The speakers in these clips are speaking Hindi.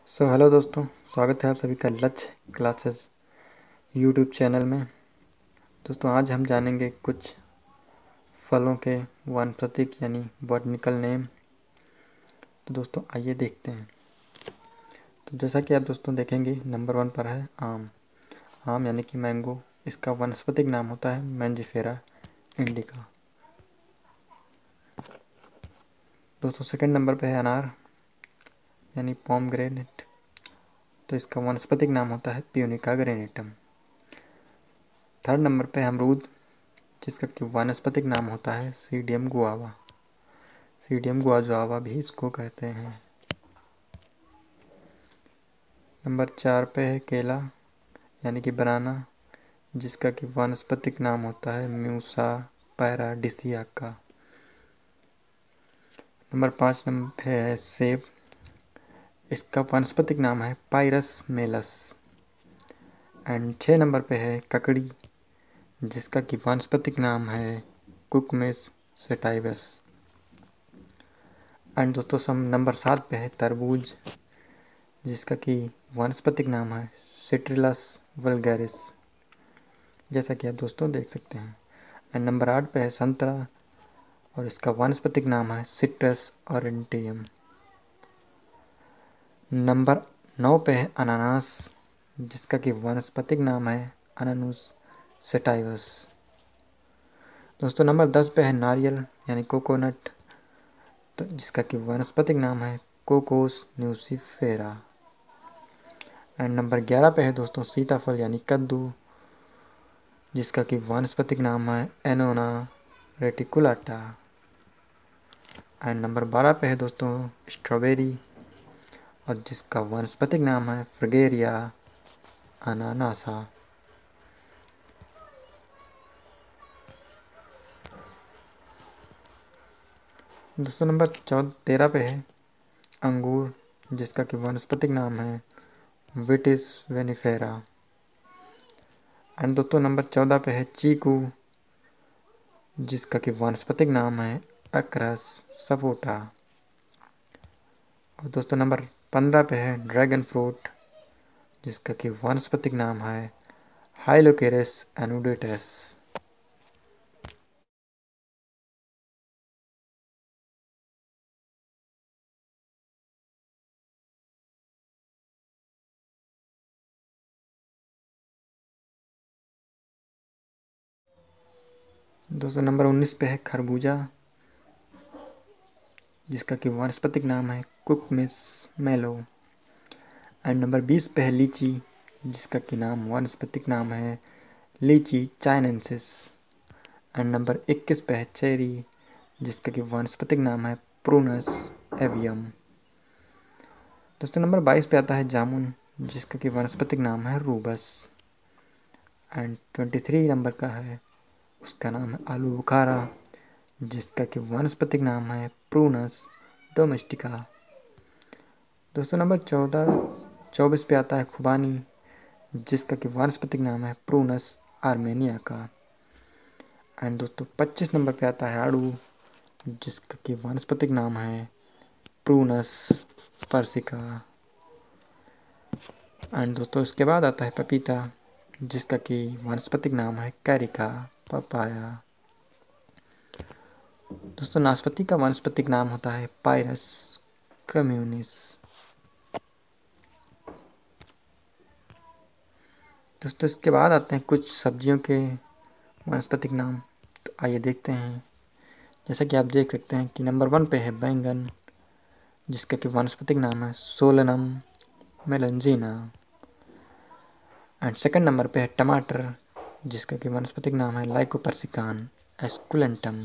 हेलो दोस्तों, स्वागत है आप सभी का लक्ष्य क्लासेस यूट्यूब चैनल में। दोस्तों, आज हम जानेंगे कुछ फलों के वानस्पतिक यानी बॉटनिकल नेम। तो दोस्तों आइए देखते हैं। तो जैसा कि आप दोस्तों देखेंगे, नंबर 1 पर है आम। आम यानी कि मैंगो, इसका वानस्पतिक नाम होता है मैंजिफेरा इंडिका। दोस्तों सेकंड नंबर पर है अनार यानी पोमग्रेनेट, तो इसका वानस्पतिक नाम होता है प्यूनिका ग्रेनेटम। थर्ड नंबर पे है अमरूद, जिसका कि वानस्पतिक नाम होता है सीडियम गुआवा। सीडियम गुआजावा भी इसको कहते हैं। नंबर 4 पे है केला यानी कि बनाना, जिसका कि वानस्पतिक नाम होता है म्यूसा पैराडिसियाका। नंबर 5 नंबर पे है सेब, इसका वानस्पतिक नाम है पायरस मेलस। एंड 6 नंबर पे है ककड़ी, जिसका कि वानस्पतिक नाम है कुकमेस सेटाइवस। एंड दोस्तों नंबर 7 पे है तरबूज, जिसका कि वानस्पतिक नाम है सिट्रिलस वल्गैरिस, जैसा कि आप दोस्तों देख सकते हैं। एंड नंबर 8 पे है संतरा, और इसका वानस्पतिक नाम है सिट्रस ऑरेंटियम। नंबर 9 पे है अनानास, जिसका कि वानस्पतिक नाम है अनानुस सेटाइवस। दोस्तों नंबर 10 पे है नारियल यानी कोकोनट, तो जिसका कि वानस्पतिक नाम है कोकोस न्यूसिफेरा। एंड नंबर 11 पे है दोस्तों सीताफल यानी कद्दू, जिसका कि वानस्पतिक नाम है एनोना रेटिकुलाटा। एंड नंबर 12 पे है दोस्तों स्ट्रॉबेरी, और जिसका वानस्पतिक नाम है फ्रिगेरिया अनानासा। दोस्तों नंबर 13 पे है अंगूर, जिसका कि वानस्पतिक नाम है विटिस वेनिफेरा। एंड दोस्तों नंबर 14 पे है चीकू, जिसका कि वानस्पतिक नाम है अक्रस सपोटा। और दोस्तों नंबर 15 पे है ड्रैगन फ्रूट, जिसका कि वानस्पतिक नाम है हाइलोकेरेस एनुडेटस। दोस्तों नंबर 19 पे है खरबूजा, जिसका कि वानस्पतिक नाम है कुकमिस मेलो। एंड नंबर 20 पे है लीची, जिसका कि नाम वानस्पतिक नाम है लीची चाइनेंसिस। एंड नंबर 21 पे है चेरी, जिसका कि वानस्पतिक नाम है प्रूनस एवियम। दोस्तों नंबर 22 पे आता है जामुन, जिसका कि वानस्पतिक नाम है रूबस। एंड 23 नंबर का है, उसका नाम है आलू बुखारा, जिसका कि वानस्पतिक नाम है प्रूनस डोमेस्टिका। दोस्तों नंबर 24 पे आता है खुबानी, जिसका कि वानस्पतिक नाम है प्रूनस आर्मेनिया का। एंड दोस्तों 25 नंबर पे आता है आड़ू, जिसका कि वानस्पतिक नाम है प्रूनस पर्सिका। एंड दोस्तों इसके बाद आता है पपीता, जिसका कि वानस्पतिक नाम है कैरिका पपाया। दोस्तों नाशपाती का वानस्पतिक नाम होता है पायरस कम्युनिस। दोस्तों इसके बाद आते हैं कुछ सब्जियों के वानस्पतिक नाम। तो आइए देखते हैं। जैसा कि आप देख सकते हैं कि नंबर 1 पे है बैंगन, जिसका कि वानस्पतिक नाम है Solanum melongena. And second number पे है टमाटर, जिसका कि वानस्पतिक नाम है लाइकोपर्सिकान एस्कुलेंटम।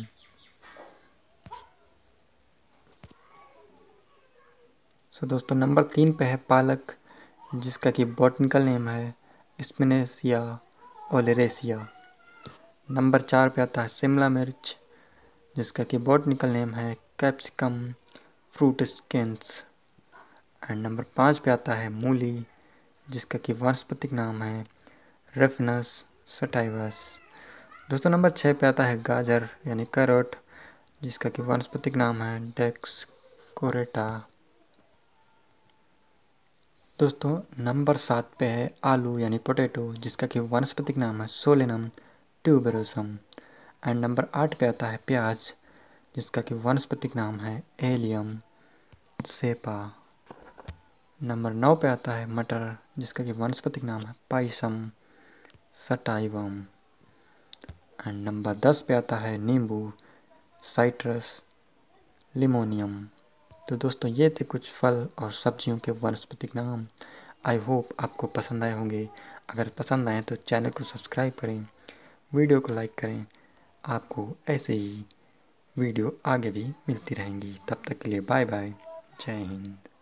दोस्तों नंबर 3 पे है पालक, जिसका कि बॉटनिकल नेम है स्पिनेसिया ओलेरेसिया। नंबर 4 पे आता है शिमला मिर्च, जिसका कि बॉटनिकल नेम है कैप्सिकम फ्रूटिस्केंस। एंड नंबर 5 पे आता है मूली, जिसका कि वानस्पतिक नाम है रेफिनस सटाइवस। दोस्तों नंबर 6 पे आता है गाजर यानी कैरोट, जिसका कि वानस्पतिक नाम है डेक्स कोरेटा। दोस्तों नंबर 7 पे है आलू यानी पोटैटो, जिसका कि वानस्पतिक नाम है सोलेनम ट्यूबरोसम। एंड नंबर 8 पे आता है प्याज, जिसका कि वानस्पतिक नाम है एलियम सेपा। नंबर 9 पे आता है मटर, जिसका कि वानस्पतिक नाम है पाइसम सटाइवम। एंड नंबर 10 पे आता है नींबू, साइट्रस लिमोनियम। तो दोस्तों ये थे कुछ फल और सब्जियों के वानस्पतिक नाम। आई होप आपको पसंद आए होंगे। अगर पसंद आए तो चैनल को सब्सक्राइब करें, वीडियो को लाइक करें। आपको ऐसे ही वीडियो आगे भी मिलती रहेंगी। तब तक के लिए बाय बाय, जय हिंद।